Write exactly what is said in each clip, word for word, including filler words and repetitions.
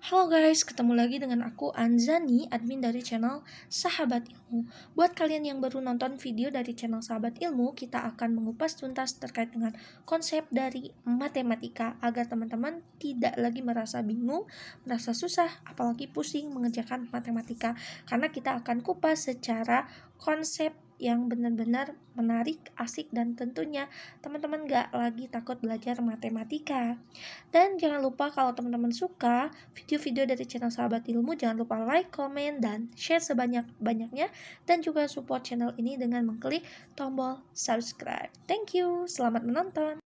Halo guys, ketemu lagi dengan aku Anzani, admin dari channel Sahabat Ilmu. Buat kalian yang baru nonton video dari channel Sahabat Ilmu, kita akan mengupas tuntas terkait dengan konsep dari matematika agar teman-teman tidak lagi merasa bingung, merasa susah, apalagi pusing mengerjakan matematika. Karena kita akan kupas secara konsep yang benar-benar menarik, asik, dan tentunya teman-teman gak lagi takut belajar matematika. Dan jangan lupa kalau teman-teman suka video-video dari channel Sahabat Ilmu, jangan lupa like, komen, dan share sebanyak-banyaknya, dan juga support channel ini dengan mengklik tombol subscribe. Thank you, selamat menonton.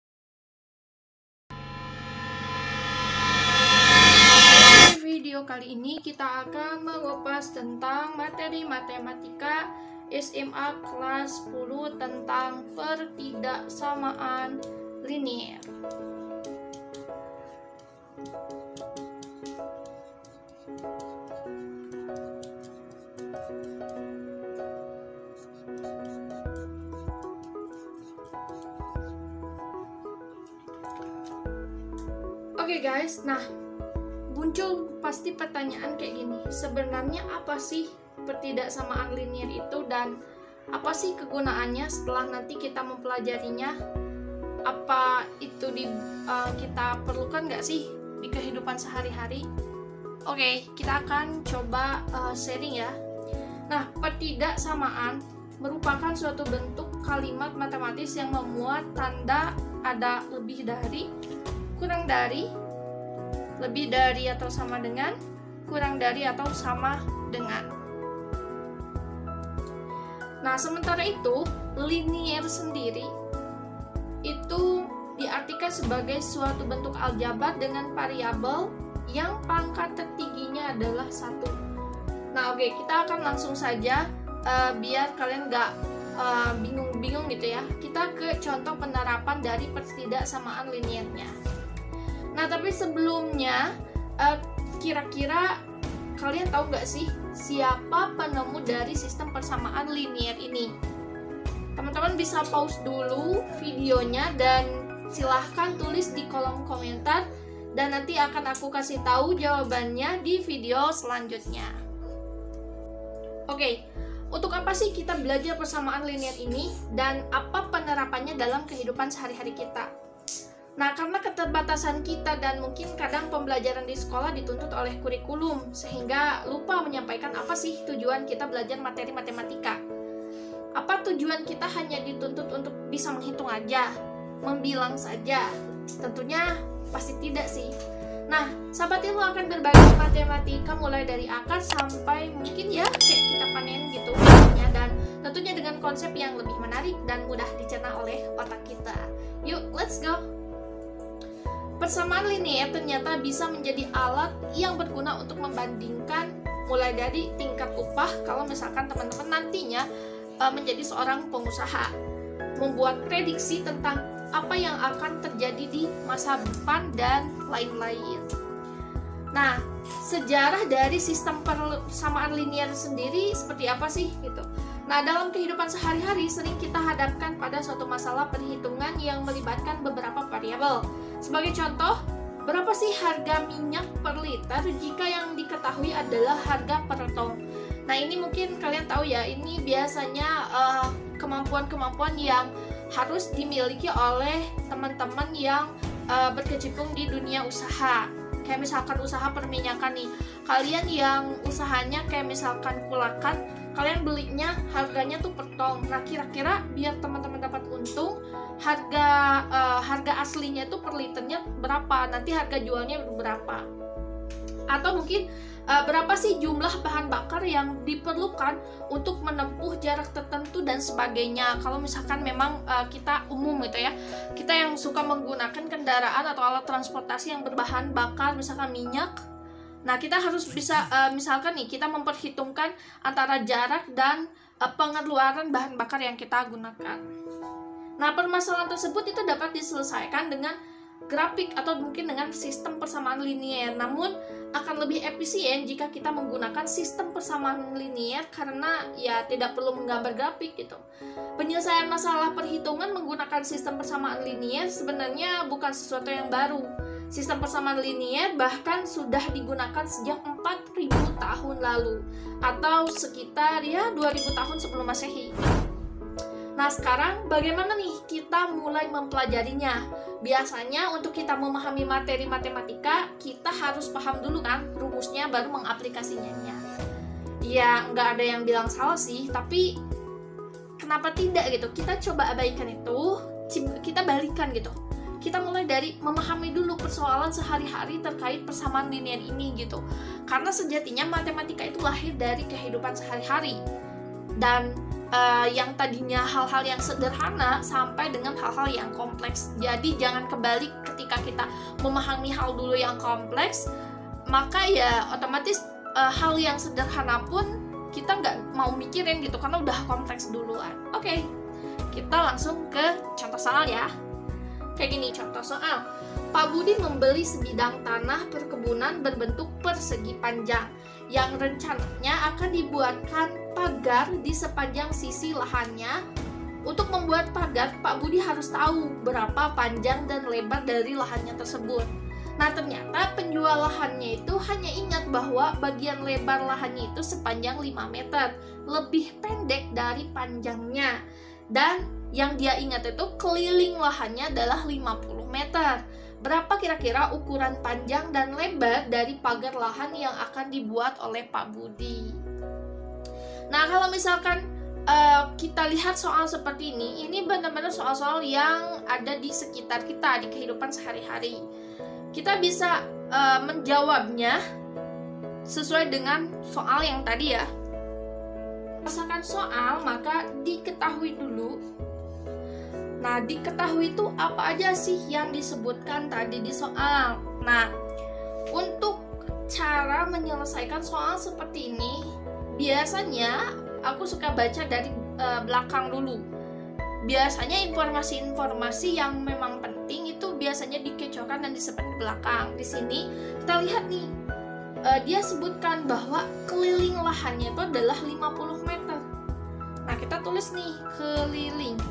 Di video kali ini kita akan mengupas tentang materi matematika S M A kelas sepuluh tentang pertidaksamaan linier. Oke okay guys, nah muncul pasti pertanyaan kayak gini, sebenarnya apa sih pertidaksamaan linier itu dan apa sih kegunaannya setelah nanti kita mempelajarinya? Apa itu di, uh, kita perlukan nggak sih di kehidupan sehari-hari? Oke, okay, kita akan coba uh, sharing ya. Nah, pertidaksamaan merupakan suatu bentuk kalimat matematis yang memuat tanda ada lebih dari, kurang dari, lebih dari atau sama dengan, kurang dari atau sama dengan. Nah, sementara itu, linier sendiri itu diartikan sebagai suatu bentuk aljabar dengan variabel yang pangkat tertingginya adalah satu. Nah, oke, okay, kita akan langsung saja uh, biar kalian nggak uh, bingung-bingung gitu ya. Kita ke contoh penerapan dari pertidaksamaan liniernya. Nah, tapi sebelumnya uh, kira-kira kalian tahu nggak sih siapa penemu dari sistem persamaan linier ini? Teman-teman bisa pause dulu videonya dan silahkan tulis di kolom komentar dan nanti akan aku kasih tahu jawabannya di video selanjutnya. Oke, untuk apa sih kita belajar persamaan linier ini dan apa penerapannya dalam kehidupan sehari-hari kita? Nah, karena keterbatasan kita dan mungkin kadang pembelajaran di sekolah dituntut oleh kurikulum, sehingga lupa menyampaikan apa sih tujuan kita belajar materi matematika. Apa tujuan kita hanya dituntut untuk bisa menghitung aja, membilang saja? Tentunya pasti tidak sih. Nah, Sahabat Ilmu akan berbagi matematika mulai dari akar sampai mungkin ya kayak kita panen gitu, dan tentunya dengan konsep yang lebih menarik dan mudah dicerna oleh otak kita. Yuk, let's go! Persamaan linier ternyata bisa menjadi alat yang berguna untuk membandingkan mulai dari tingkat upah kalau misalkan teman-teman nantinya e, menjadi seorang pengusaha, membuat prediksi tentang apa yang akan terjadi di masa depan dan lain-lain. Nah, sejarah dari sistem persamaan linier sendiri seperti apa sih gitu. Nah, dalam kehidupan sehari-hari sering kita hadapkan pada suatu masalah perhitungan yang melibatkan beberapa variabel. Sebagai contoh, berapa sih harga minyak per liter jika yang diketahui adalah harga per tong? Nah, ini mungkin kalian tahu ya, ini biasanya uh, kemampuan-kemampuan yang harus dimiliki oleh teman-teman yang uh, berkecimpung di dunia usaha. Kayak misalkan usaha perminyakan nih, kalian yang usahanya kayak misalkan kulakan, kalian belinya harganya tuh per tong. Nah, kira-kira biar teman-teman dapat untung, harga uh, harga aslinya itu per liternya berapa, nanti harga jualnya berapa, atau mungkin uh, berapa sih jumlah bahan bakar yang diperlukan untuk menempuh jarak tertentu dan sebagainya. Kalau misalkan memang uh, kita umum gitu ya, kita yang suka menggunakan kendaraan atau alat transportasi yang berbahan bakar misalkan minyak. Nah, kita harus bisa, uh, misalkan nih, kita memperhitungkan antara jarak dan uh, pengeluaran bahan bakar yang kita gunakan. Nah, permasalahan tersebut itu dapat diselesaikan dengan grafik atau mungkin dengan sistem persamaan linier. Namun, akan lebih efisien jika kita menggunakan sistem persamaan linier karena ya tidak perlu menggambar grafik gitu. Penyelesaian masalah perhitungan menggunakan sistem persamaan linier sebenarnya bukan sesuatu yang baru. Sistem persamaan linier bahkan sudah digunakan sejak empat ribu tahun lalu atau sekitar ya dua ribu tahun sebelum Masehi. Nah, sekarang bagaimana nih kita mulai mempelajarinya? Biasanya untuk kita memahami materi matematika, kita harus paham dulu kan rumusnya, baru mengaplikasinya. Ya, nggak ada yang bilang salah sih, tapi kenapa tidak gitu? Kita coba abaikan itu, kita balikan gitu. Kita mulai dari memahami dulu persoalan sehari-hari terkait persamaan linier ini gitu. Karena sejatinya matematika itu lahir dari kehidupan sehari-hari. Dan uh, yang tadinya hal-hal yang sederhana sampai dengan hal-hal yang kompleks. Jadi jangan kebalik, ketika kita memahami hal dulu yang kompleks, maka ya otomatis uh, hal yang sederhana pun kita nggak mau mikirin gitu, karena udah kompleks duluan. Oke, kita langsung ke contoh soal ya. Kayak gini contoh soal. Pak Budi membeli sebidang tanah perkebunan berbentuk persegi panjang yang rencananya akan dibuatkan pagar di sepanjang sisi lahannya. Untuk membuat pagar, Pak Budi harus tahu berapa panjang dan lebar dari lahannya tersebut. Nah, ternyata penjual lahannya itu hanya ingat bahwa bagian lebar lahannya itu sepanjang lima meter, lebih pendek dari panjangnya. Dan yang dia ingat itu keliling lahannya adalah lima puluh meter. Berapa kira-kira ukuran panjang dan lebar dari pagar lahan yang akan dibuat oleh Pak Budi? Nah, kalau misalkan uh, kita lihat soal seperti ini, ini benar-benar soal-soal yang ada di sekitar kita, di kehidupan sehari-hari. Kita bisa uh, menjawabnya sesuai dengan soal yang tadi ya. Misalkan soal, maka diketahui dulu. Nah, diketahui itu apa aja sih yang disebutkan tadi di soal. Nah, untuk cara menyelesaikan soal seperti ini, biasanya aku suka baca dari e, belakang dulu. Biasanya informasi-informasi yang memang penting itu biasanya dikecohkan dan disimpan di belakang. Di sini kita lihat nih, e, dia sebutkan bahwa keliling lahannya itu adalah lima puluh meter. Nah, kita tulis nih keliling.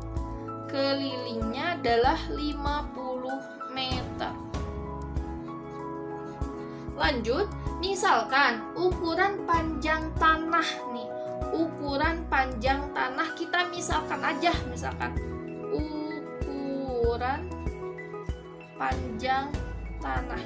Kelilingnya adalah lima puluh meter. Lanjut, misalkan ukuran panjang tanah nih. Ukuran panjang tanah kita misalkan aja, misalkan ukuran panjang tanah.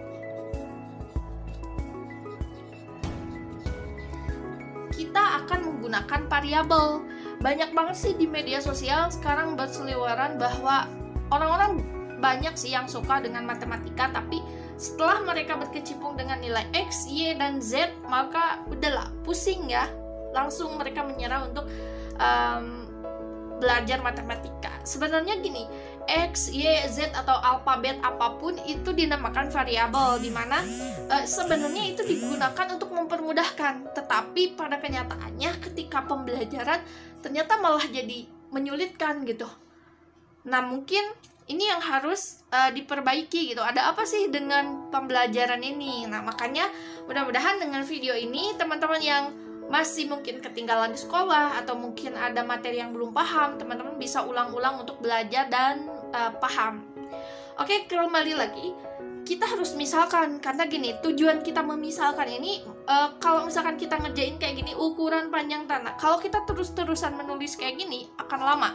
Kita akan menggunakan variabel. Banyak banget sih di media sosial sekarang berseliweran bahwa orang-orang banyak sih yang suka dengan matematika, tapi setelah mereka berkecimpung dengan nilai X, Y, dan Z, maka udahlah, pusing ya. Langsung mereka menyerah untuk um, belajar matematika. Sebenarnya gini, X, Y, Z, atau alfabet apapun itu dinamakan variabel, dimana uh, sebenarnya itu digunakan untuk mempermudahkan. Tetapi pada kenyataannya ketika pembelajaran ternyata malah jadi menyulitkan gitu. Nah, mungkin ini yang harus uh, diperbaiki gitu. Ada apa sih dengan pembelajaran ini? Nah, makanya mudah-mudahan dengan video ini teman-teman yang masih mungkin ketinggalan di sekolah atau mungkin ada materi yang belum paham, teman-teman bisa ulang-ulang untuk belajar dan uh, paham. Oke, kembali lagi. Kita harus misalkan, karena gini, tujuan kita memisalkan ini, uh, kalau misalkan kita ngerjain kayak gini, ukuran panjang tanah, kalau kita terus-terusan menulis kayak gini, akan lama.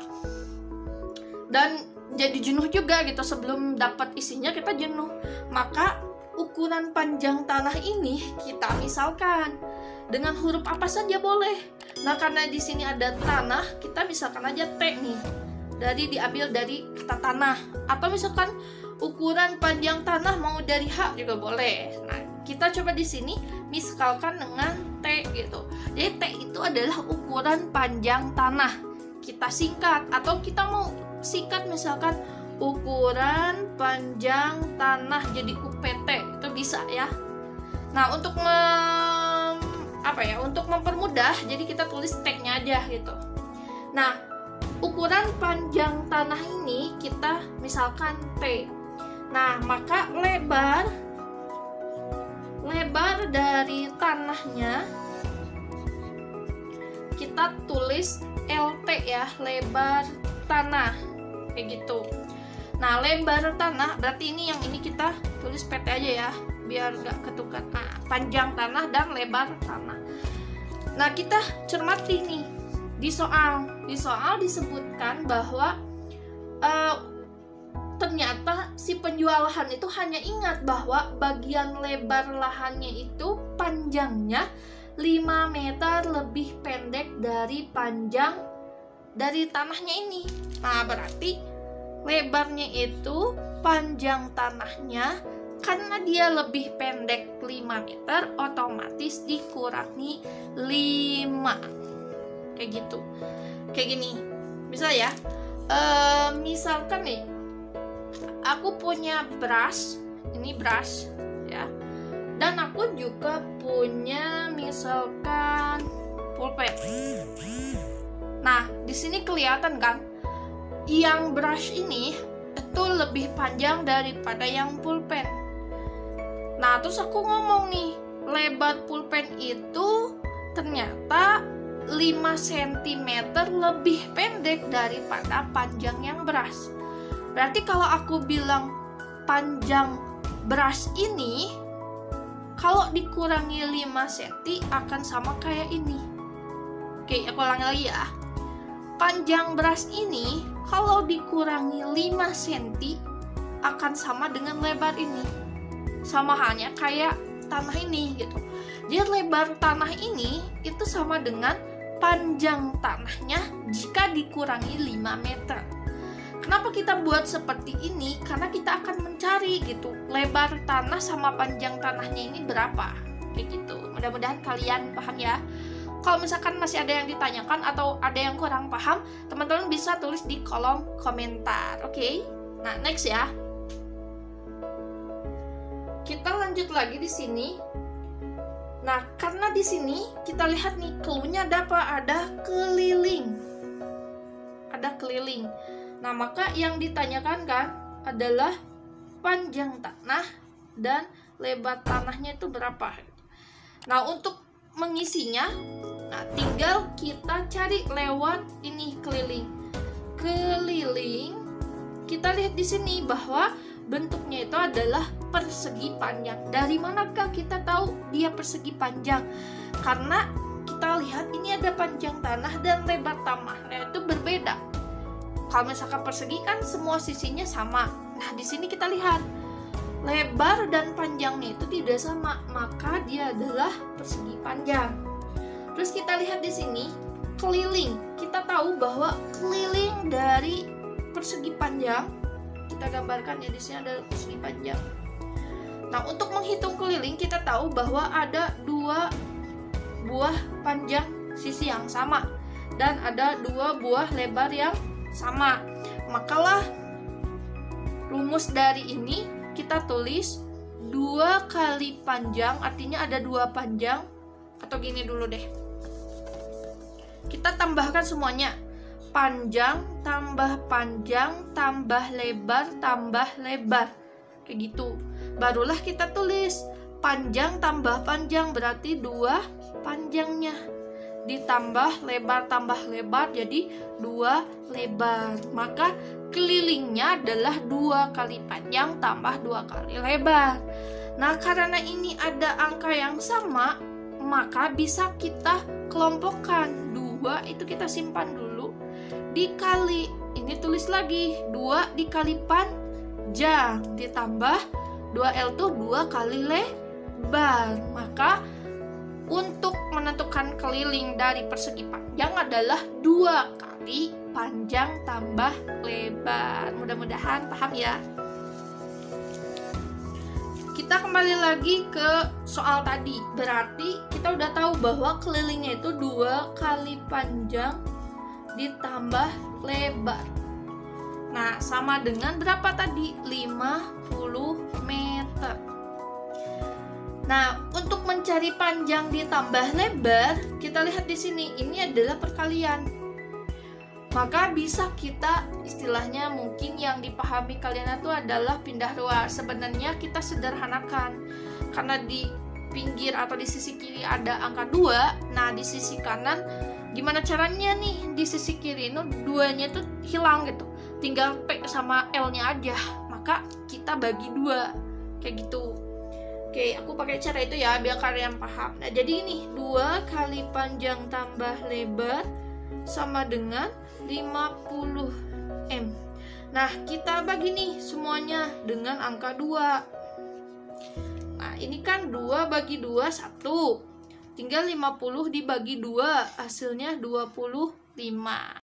Dan jadi jenuh juga gitu, sebelum dapat isinya kita jenuh. Maka, ukuran panjang tanah ini kita misalkan. Dengan huruf apa saja boleh. Nah, karena di sini ada tanah, kita misalkan aja T nih. Dari diambil dari kata tanah. Atau misalkan ukuran panjang tanah mau dari H juga boleh. Nah, kita coba di sini misalkan dengan T gitu. Jadi T itu adalah ukuran panjang tanah. Kita singkat atau kita mau singkat misalkan ukuran panjang tanah jadi U P T, itu bisa ya. Nah, untuk mem, apa ya? Untuk mempermudah, jadi kita tulis T-nya aja gitu. Nah, ukuran panjang tanah ini kita misalkan T. Nah, maka lebar lebar dari tanahnya kita tulis L T ya, lebar tanah kayak gitu. Nah, lebar tanah berarti ini yang ini kita tulis P T aja ya, biar gak ketukar. Nah, panjang tanah dan lebar tanah. Nah, kita cermati nih di soal. Di soal disebutkan bahwa uh, ternyata si penjual lahan itu hanya ingat bahwa bagian lebar lahannya itu panjangnya lima meter lebih pendek dari panjang dari tanahnya ini. Nah, berarti lebarnya itu panjang tanahnya karena dia lebih pendek lima meter, otomatis dikurangi lima. Kayak gitu. Kayak gini. Bisa ya? E, misalkan nih, aku punya brush, ini brush ya. Dan aku juga punya misalkan pulpen. Nah, di sini kelihatan kan, yang brush ini itu lebih panjang daripada yang pulpen. Nah, terus aku ngomong nih, lebar pulpen itu ternyata lima sentimeter lebih pendek daripada panjang yang brush. Berarti kalau aku bilang panjang brush ini, kalau dikurangi lima sentimeter akan sama kayak ini. Oke, aku ulangi lagi ya. Panjang brush ini kalau dikurangi lima sentimeter akan sama dengan lebar ini. Sama halnya kayak tanah ini gitu. Jadi lebar tanah ini itu sama dengan panjang tanahnya jika dikurangi lima meter. Kenapa kita buat seperti ini? Karena kita akan mencari gitu lebar tanah sama panjang tanahnya ini berapa. Kayak gitu. Mudah-mudahan kalian paham ya. Kalau misalkan masih ada yang ditanyakan atau ada yang kurang paham, teman-teman bisa tulis di kolom komentar. Oke? Okay? Nah, next ya. Kita lanjut lagi di sini. Nah, karena di sini kita lihat nih clue-nya ada apa? Ada keliling. Ada keliling. Nah, maka yang ditanyakan kan adalah panjang tanah dan lebar tanahnya itu berapa. Nah, untuk mengisinya, nah tinggal kita cari lewat ini keliling. Keliling, kita lihat di sini bahwa bentuknya itu adalah persegi panjang. Dari manakah kita tahu dia persegi panjang? Karena kita lihat ini ada panjang tanah dan lebar tanahnya itu berbeda. Kalau misalkan persegi kan semua sisinya sama. Nah, di sini kita lihat lebar dan panjangnya itu tidak sama, maka dia adalah persegi panjang. Terus kita lihat di sini keliling. Kita tahu bahwa keliling dari persegi panjang, kita gambarkan ya, di sini ada persegi panjang. Nah, untuk menghitung keliling kita tahu bahwa ada dua buah panjang sisi yang sama dan ada dua buah lebar yang sama. Makalah rumus dari ini kita tulis dua kali panjang, artinya ada dua panjang. Atau gini dulu deh, kita tambahkan semuanya. Panjang tambah panjang tambah lebar tambah lebar, kayak gitu. Barulah kita tulis panjang tambah panjang, berarti dua panjangnya ditambah lebar tambah lebar jadi dua lebar. Maka kelilingnya adalah dua kali panjang tambah dua kali lebar. Nah, karena ini ada angka yang sama, maka bisa kita kelompokkan. Dua itu kita simpan dulu, dikali ini tulis lagi dua dikali panjang ditambah dua L itu dua kali lebar. Maka untuk menentukan keliling dari persegi panjang adalah dua kali panjang tambah lebar. Mudah-mudahan paham ya. Kita kembali lagi ke soal tadi. Berarti kita udah tahu bahwa kelilingnya itu dua kali panjang ditambah lebar. Nah, sama dengan berapa tadi? lima puluh meter. Nah, untuk mencari panjang ditambah lebar, kita lihat di sini, ini adalah perkalian. Maka bisa kita istilahnya mungkin yang dipahami kalian itu adalah pindah ruas. Sebenarnya kita sederhanakan, karena di pinggir atau di sisi kiri ada angka dua, nah di sisi kanan gimana caranya nih di sisi kiri itu duanya itu hilang gitu, tinggal P sama L-nya aja, maka kita bagi dua kayak gitu. Oke, aku pakai cara itu ya biar kalian paham. Nah, jadi ini dua kali panjang tambah lebar sama dengan lima puluh M. Nah, kita bagi nih semuanya dengan angka dua. Nah, ini kan dua bagi dua, satu. Tinggal lima puluh dibagi dua, hasilnya dua puluh lima.